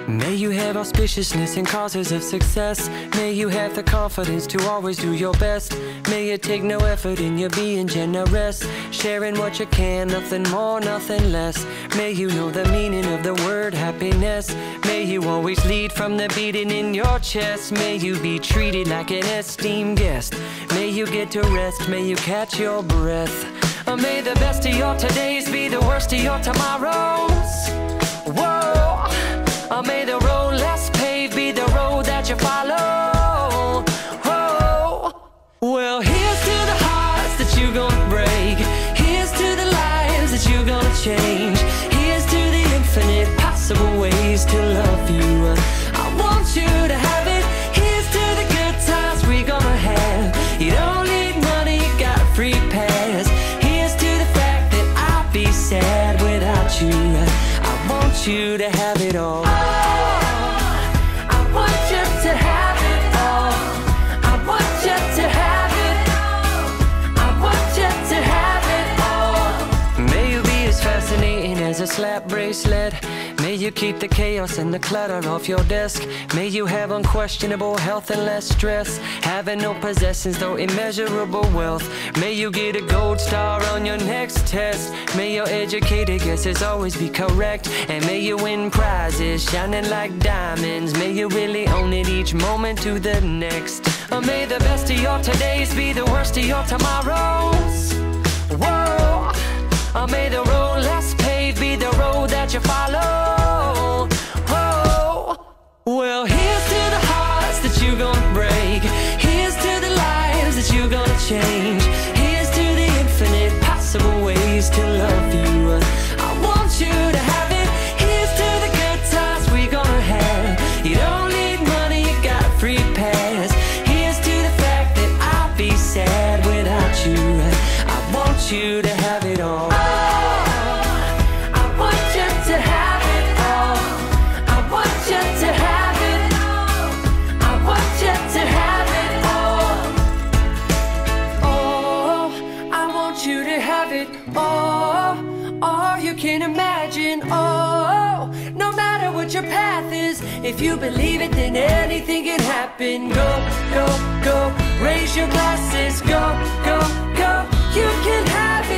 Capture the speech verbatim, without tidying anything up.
May you have auspiciousness and causes of success. May you have the confidence to always do your best. May you take no effort in your being generous, sharing what you can, nothing more, nothing less. May you know the meaning of the word happiness. May you always lead from the beating in your chest. May you be treated like an esteemed guest. May you get to rest, may you catch your breath. Or may the best of your todays be the worst of your tomorrows. Whoa. Or may the road less paved be the road that you follow. Oh, well, here's to the hearts that you're gonna break. Here's to the lives that you're gonna change. Here's to the infinite possible ways to love you. I want you to have it. Here's to the good times we're gonna have. You don't need money, you got a free pass. Here's to the fact that I'll be sad without you. I want you to have it all. As a slap bracelet, may you keep the chaos and the clutter off your desk. May you have unquestionable health and less stress, having no possessions though immeasurable wealth. May you get a gold star on your next test. May your educated guesses always be correct, and may you win prizes shining like diamonds. May you really own it each moment to the next. Or may the best of your todays be the worst of your tomorrows. Whoa. Or may the road less paved be the road that you follow. Oh, well, here's to the hearts that you're gonna break. Here's to the lives that you're gonna change. Here's to the infinite possible ways to love you. I want you to have it. Here's to the good times we're gonna have. You don't need money, you got a free pass. Here's to the fact that I'll be sad without you. I want you to have it all. Can imagine, oh, no matter what your path is, if you believe it, then anything can happen. Go, go, go, raise your glasses, go, go, go, you can have it.